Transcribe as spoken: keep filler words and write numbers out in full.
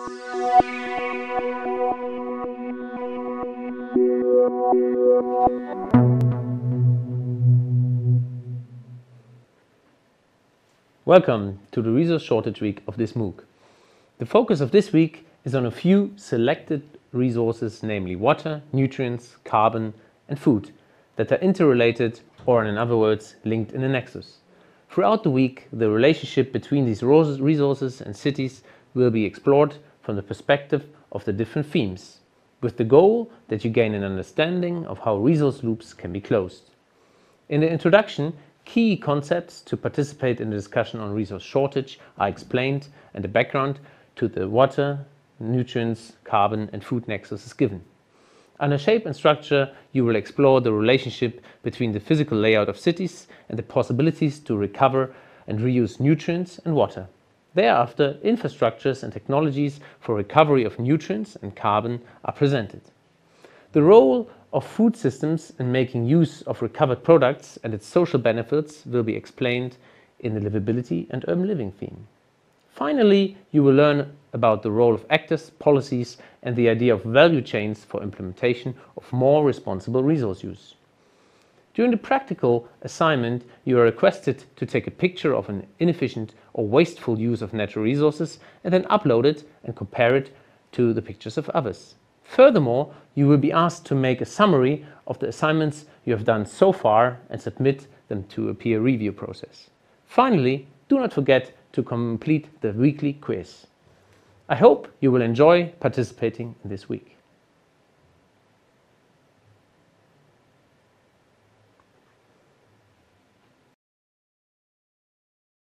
Welcome to the Resource Shortage Week of this MOOC. The focus of this week is on a few selected resources, namely water, nutrients, carbon and food, that are interrelated or, in other words, linked in a nexus. Throughout the week, the relationship between these resources and cities will be explored from the perspective of the different themes, with the goal that you gain an understanding of how resource loops can be closed. In the introduction, key concepts to participate in the discussion on resource shortage are explained, and the background to the water, nutrients, carbon and food nexus is given. Under shape and structure, you will explore the relationship between the physical layout of cities and the possibilities to recover and reuse nutrients and water. Thereafter, infrastructures and technologies for recovery of nutrients and carbon are presented. The role of food systems in making use of recovered products and its social benefits will be explained in the livability and urban living theme. Finally, you will learn about the role of actors, policies and the idea of value chains for implementation of more responsible resource use. During the practical assignment, you are requested to take a picture of an inefficient or wasteful use of natural resources and then upload it and compare it to the pictures of others. Furthermore, you will be asked to make a summary of the assignments you have done so far and submit them to a peer review process. Finally, do not forget to complete the weekly quiz. I hope you will enjoy participating in this week.